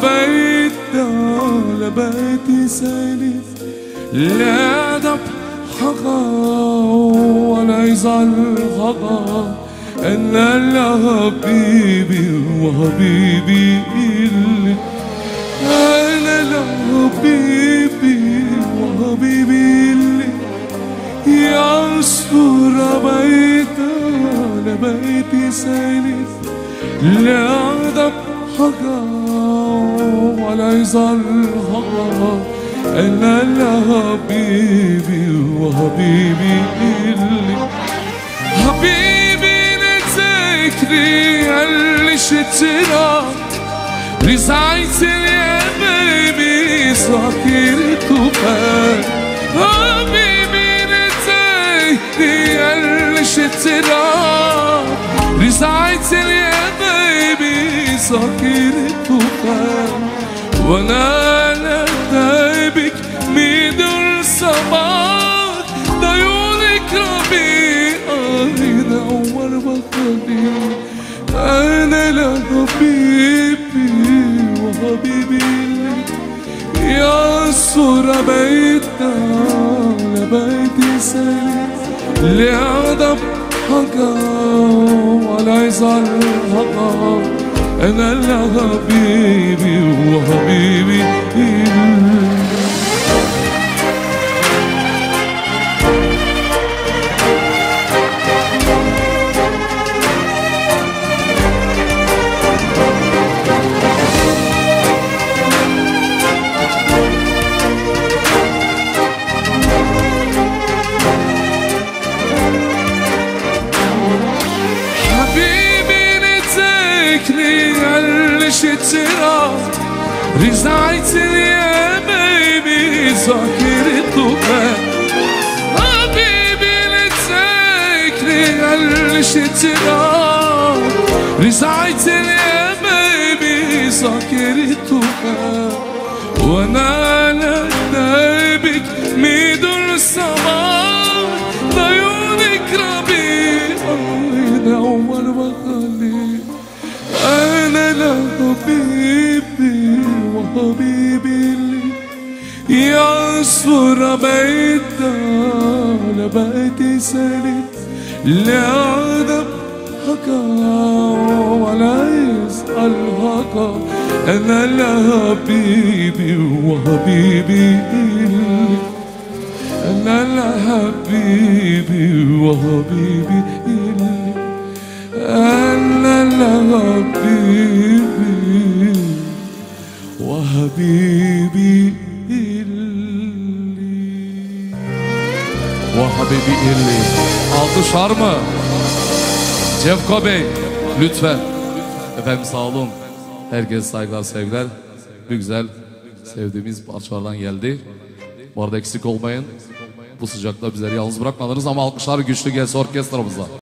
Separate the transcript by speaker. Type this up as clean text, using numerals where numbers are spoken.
Speaker 1: بيتنا لبيتي سالف لا دب حقا ولا يزعل حقا أنا لحبيبي وحبيبي اللي أنا لحبيبي وحبيبي اللي يعصر بيتنا لبيتي سالف لا دب حقا ولا يزعل حقا أنا لحبيبي وحبيبي اللي حبيبي نتذكري اللي شترا رزعت يا بيبي سكرت وفات حبيبي نتذكري اللي شترا رزعت يا بيبي سكرت وفات وانا لدايبك ميدر صباح دايونك ربيع ينور بخلي انا لحبيبي وحبيبي يا صورة بيتنا لبيتي سالف لعدم حقا ولا يزعل حقا أنا لحبيبي وحبيبي شترا رزعت يا بيبي سكرت وفات حبيبي نتذكري اللي شترا رزعت يا بيبي سكرت وفات وانا لدايبك ميدر السماء ضيونك ربيع ينور بخلي أنا لحبيبي وحبيبي اللي يعصر بيتنا لبيتي سالف لعدم حقا ولا يسأل حقا أنا لحبيبي وحبيبي اللي أنا لحبيبي وحبيبي اللي أنا لحبيبي وحبيبي اللي alkışlar mı? Cevko Bey lütfen. Efendim sağ olun. Herkese saygılar sevgiler. Bir güzel sevdiğimiz parçalardan geldi. Bu arada eksik olmayın. Bu sıcakta bizleri yalnız bırakmadınız ama alkışlar güçlü gelsin orkestramıza.